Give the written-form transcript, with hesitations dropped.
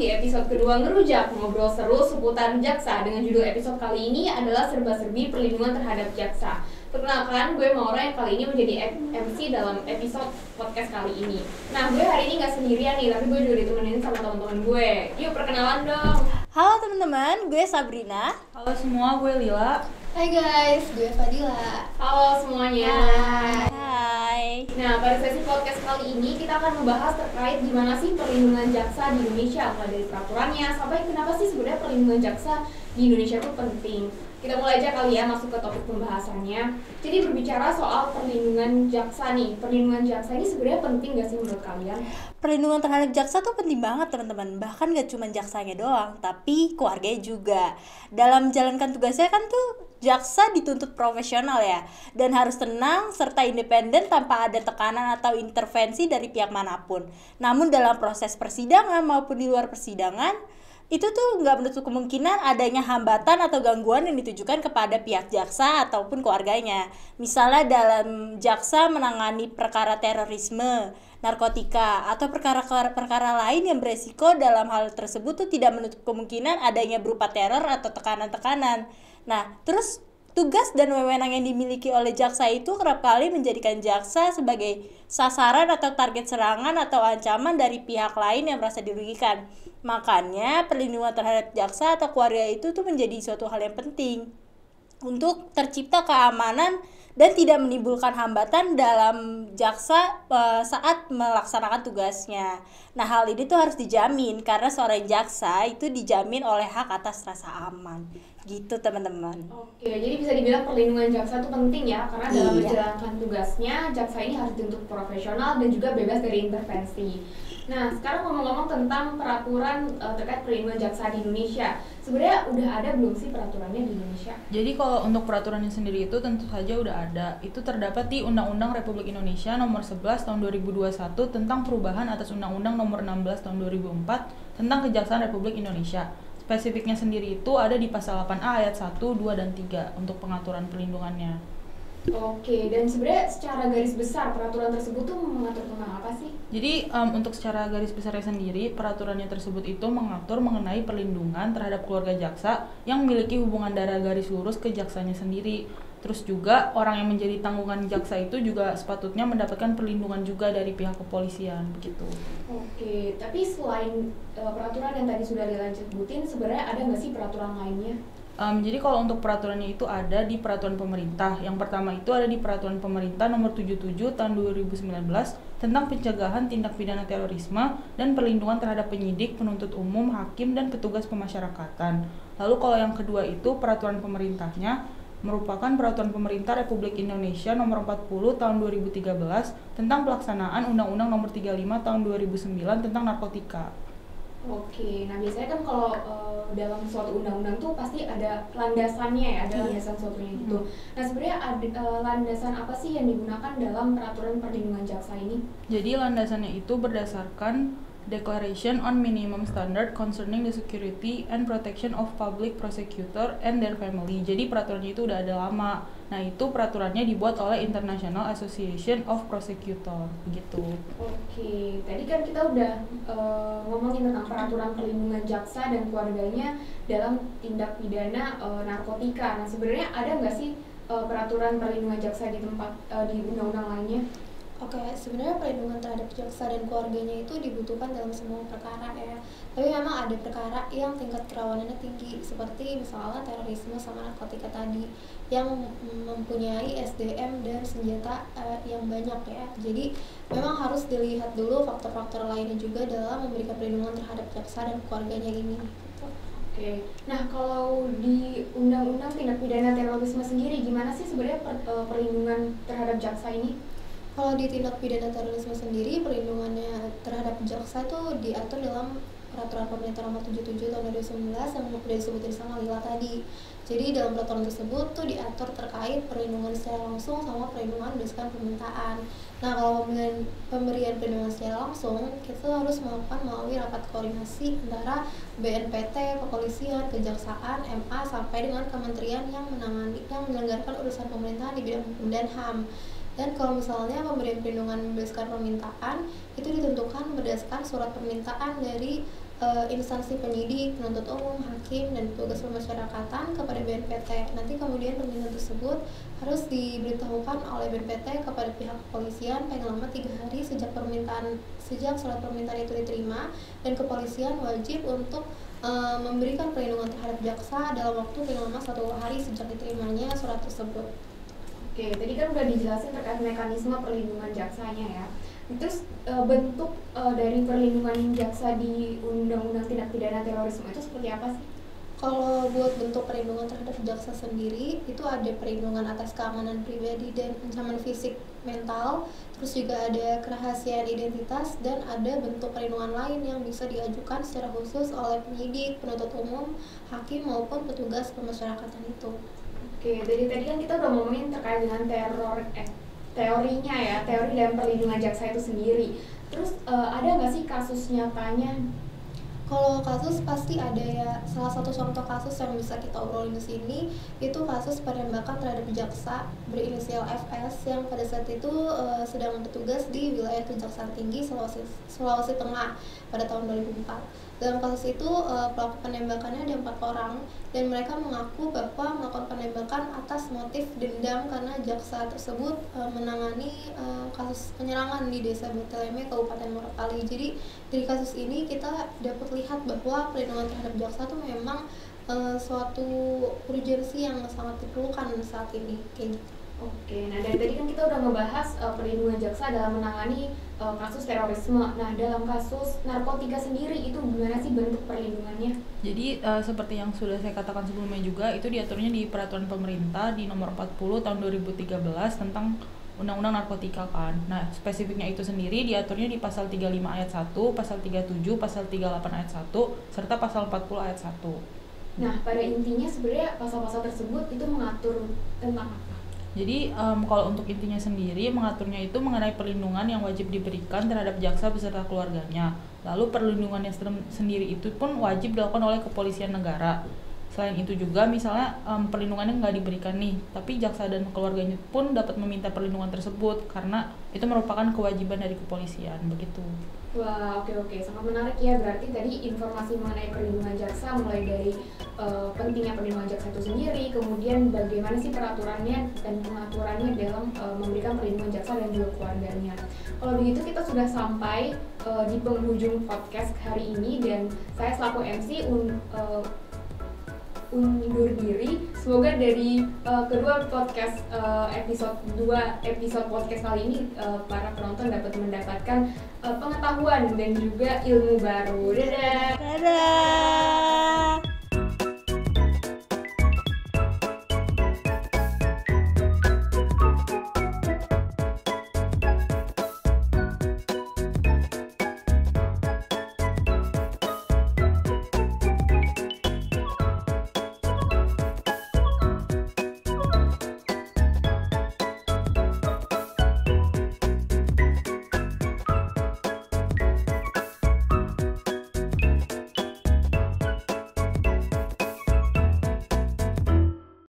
di episode kedua Ngerujak, ngobrol seru seputar jaksa. Dengan judul episode kali ini adalah serba-serbi perlindungan terhadap jaksa. Perkenalkan, gue Maura yang kali ini menjadi MC dalam episode podcast kali ini. Nah, gue hari ini gak sendirian nih, tapi gue juga ditemenin sama teman-teman gue. Yuk, perkenalan dong. Halo teman-teman, gue Sabrina. Halo semua, gue Lila. Hai guys, gue Fadila. Halo semuanya. Hai. Nah, pada sesi podcast kali ini kita akan membahas terkait gimana sih perlindungan jaksa di Indonesia, mulai dari peraturannya sampai kenapa sih sebenarnya perlindungan jaksa di Indonesia itu penting. Kita mulai aja kali ya masuk ke topik pembahasannya. Jadi berbicara soal perlindungan jaksa nih, perlindungan jaksa ini sebenarnya penting gak sih menurut kalian? Perlindungan terhadap jaksa tuh penting banget teman-teman. Bahkan gak cuma jaksanya doang, tapi keluarganya juga. Dalam menjalankan tugasnya kan tuh jaksa dituntut profesional ya, dan harus tenang serta independen tanpa ada tekanan atau intervensi dari pihak manapun. Namun dalam proses persidangan maupun di luar persidangan, itu tuh nggak menutup kemungkinan adanya hambatan atau gangguan yang ditujukan kepada pihak jaksa ataupun keluarganya. Misalnya dalam jaksa menangani perkara terorisme, narkotika, atau perkara lain yang beresiko dalam hal tersebut tuh tidak menutup kemungkinan adanya berupa teror atau tekanan-tekanan. Nah, terus tugas dan wewenang yang dimiliki oleh jaksa itu kerap kali menjadikan jaksa sebagai sasaran atau target serangan atau ancaman dari pihak lain yang merasa dirugikan. Makanya perlindungan terhadap jaksa atau keluarga itu tuh menjadi suatu hal yang penting untuk tercipta keamanan dan tidak menimbulkan hambatan dalam jaksa saat melaksanakan tugasnya. Nah, hal ini tuh harus dijamin karena seorang jaksa itu dijamin oleh hak atas rasa aman. Gitu teman-teman. Oke, jadi bisa dibilang perlindungan jaksa itu penting ya, karena dalam menjalankan tugasnya, jaksa ini harus dituntut profesional dan juga bebas dari intervensi. Nah, sekarang ngomong-ngomong tentang peraturan terkait perlindungan jaksa di Indonesia. Sebenarnya udah ada belum sih peraturannya di Indonesia? Jadi kalau untuk peraturannya sendiri itu tentu saja udah ada. Itu terdapat di Undang-Undang Republik Indonesia Nomor 11 Tahun 2021 tentang perubahan atas Undang-Undang Nomor 16 Tahun 2004 tentang Kejaksaan Republik Indonesia. Spesifiknya sendiri itu ada di pasal 8A ayat 1, 2, dan 3 untuk pengaturan perlindungannya. Oke, dan sebenarnya secara garis besar peraturan tersebut tuh mengatur tentang apa sih? Jadi untuk secara garis besarnya sendiri, peraturannya tersebut itu mengatur mengenai perlindungan terhadap keluarga jaksa yang memiliki hubungan darah garis lurus ke jaksanya sendiri. Terus juga orang yang menjadi tanggungan jaksa itu juga sepatutnya mendapatkan perlindungan juga dari pihak kepolisian begitu. Oke, tapi selain peraturan yang tadi sudah Lila sebutin, sebenarnya ada nggak sih peraturan lainnya? Jadi kalau untuk peraturannya itu ada di peraturan pemerintah. Yang pertama itu ada di peraturan pemerintah nomor 77 tahun 2019 tentang pencegahan tindak pidana terorisme dan perlindungan terhadap penyidik, penuntut umum, hakim, dan petugas pemasyarakatan. Lalu kalau yang kedua itu peraturan pemerintahnya merupakan peraturan pemerintah Republik Indonesia nomor 40 tahun 2013 tentang pelaksanaan Undang-Undang nomor 35 tahun 2009 tentang narkotika. Oke, nah biasanya kan kalau dalam suatu undang-undang tuh pasti ada landasannya ya, ada landasan suatunya gitu. Nah sebenarnya ada landasan apa sih yang digunakan dalam peraturan perlindungan jaksa ini? Jadi landasannya itu berdasarkan Declaration on Minimum Standard Concerning the Security and Protection of Public Prosecutor and Their Family. Jadi peraturannya itu udah ada lama. Nah itu peraturannya dibuat oleh International Association of Prosecutor begitu. Oke, tadi kan kita udah ngomongin tentang peraturan perlindungan jaksa dan keluarganya dalam tindak pidana narkotika. Nah sebenarnya ada nggak sih peraturan perlindungan jaksa di tempat di undang-undang lainnya? Oke, sebenarnya perlindungan terhadap jaksa dan keluarganya itu dibutuhkan dalam semua perkara ya. Tapi memang ada perkara yang tingkat kerawanannya tinggi, seperti misalnya terorisme sama narkotika tadi, yang mempunyai SDM dan senjata yang banyak ya. Jadi memang harus dilihat dulu faktor-faktor lainnya juga dalam memberikan perlindungan terhadap jaksa dan keluarganya ini. Oke, nah kalau di Undang-Undang Tindak Pidana Terorisme sendiri gimana sih sebenarnya perlindungan terhadap jaksa ini? Kalau di tindak pidana terorisme sendiri, perlindungannya terhadap jaksa itu diatur dalam peraturan pemerintah nomor 77 tahun 2019 yang udah disebutin sama Lila tadi. Jadi dalam peraturan tersebut tuh diatur terkait perlindungan secara langsung sama perlindungan berdasarkan permintaan. Nah, kalau pemberian perlindungan secara langsung, kita harus melakukan melalui rapat koordinasi antara BNPT, kepolisian, kejaksaan, MA sampai dengan kementerian yang menyelenggarakan urusan pemerintahan di bidang hukum dan HAM. Dan kalau misalnya pemberian perlindungan berdasarkan permintaan itu ditentukan berdasarkan surat permintaan dari instansi penyidik, penuntut umum, hakim, dan petugas pemasyarakatan kepada BNPT. Nanti kemudian permintaan tersebut harus diberitahukan oleh BNPT kepada pihak kepolisian paling lama 3 hari sejak surat permintaan itu diterima, dan kepolisian wajib untuk memberikan perlindungan terhadap jaksa dalam waktu paling lama 1 hari sejak diterimanya surat tersebut. Oke, tadi kan udah dijelasin terkait mekanisme perlindungan jaksanya ya. Terus bentuk dari perlindungan jaksa di Undang-Undang Tindak Pidana Terorisme itu seperti apa sih? Kalau buat bentuk perlindungan terhadap jaksa sendiri, itu ada perlindungan atas keamanan pribadi dan ancaman fisik mental, terus juga ada kerahasiaan identitas, dan ada bentuk perlindungan lain yang bisa diajukan secara khusus oleh penyidik, penuntut umum, hakim maupun petugas pemasyarakatan itu. Oke, dari tadi kan kita udah ngomongin terkait dengan teorinya ya, teori dan perlindungan jaksa itu sendiri. Terus ada nggak sih kasus nyatanya? Kalau kasus pasti ada ya. Salah satu contoh kasus yang bisa kita obrolin di sini itu kasus penembakan terhadap jaksa berinisial FS yang pada saat itu sedang bertugas di wilayah Kejaksaan Tinggi Sulawesi Tengah pada tahun 2004. Dalam kasus itu pelaku penembakannya ada 4 orang, dan mereka mengaku bahwa melakukan penembakan atas motif dendam karena jaksa tersebut menangani kasus penyerangan di Desa Beteleme, Kabupaten Moropali. Jadi dari kasus ini kita dapat lihat bahwa perlindungan terhadap jaksa itu memang suatu urgensi yang sangat diperlukan saat ini kayak gitu. Oke, nah dari tadi kan kita udah ngebahas perlindungan jaksa dalam menangani kasus terorisme. Nah, dalam kasus narkotika sendiri itu gimana sih bentuk perlindungannya? Jadi seperti yang sudah saya katakan sebelumnya juga, itu diaturnya di peraturan pemerintah di nomor 40 tahun 2013 tentang Undang-Undang Narkotika kan. Nah, spesifiknya itu sendiri diaturnya di pasal 35 ayat 1, pasal 37, pasal 38 ayat 1, serta pasal 40 ayat 1. Nah, pada intinya sebenarnya pasal-pasal tersebut itu mengatur tentang apa? Jadi kalau untuk intinya sendiri, mengaturnya itu mengenai perlindungan yang wajib diberikan terhadap jaksa beserta keluarganya. Lalu perlindungannya sendiri itu pun wajib dilakukan oleh kepolisian negara. Selain itu juga misalnya perlindungannya nggak diberikan nih, tapi jaksa dan keluarganya pun dapat meminta perlindungan tersebut karena itu merupakan kewajiban dari kepolisian, begitu. Wah, oke, sangat menarik ya. Berarti tadi informasi mengenai perlindungan jaksa mulai dari pentingnya perlindungan jaksa itu sendiri, kemudian bagaimana sih peraturannya dan pengaturannya dalam memberikan perlindungan jaksa dan juga keluarganya. Kalau begitu kita sudah sampai di penghujung podcast hari ini, dan saya selaku MC undur diri. Semoga dari kedua podcast episode podcast kali ini para penonton dapat mendapatkan pengetahuan dan juga ilmu baru. Dadah.